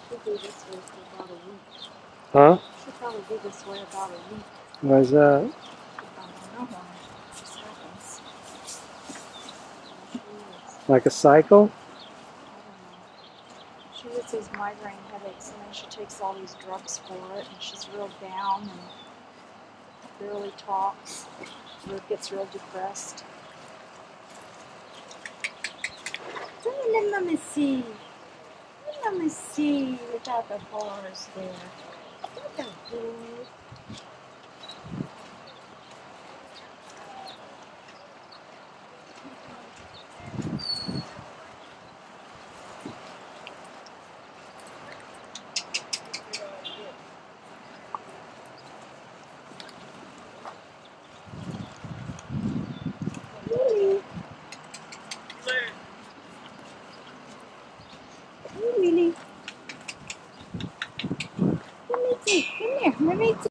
She'll be this way for about a week. Huh? She'll probably be this way about a week. Why is that? I don't know why. It just happens. She is. Like a cycle? I don't know. She gets these migraine headaches, and then she takes all these drugs for it, and she's real down and barely talks. Or gets real depressed. Let me see. Let me see without the bars there. What the hell? Really? Really? Let me see. Come here. Let me see.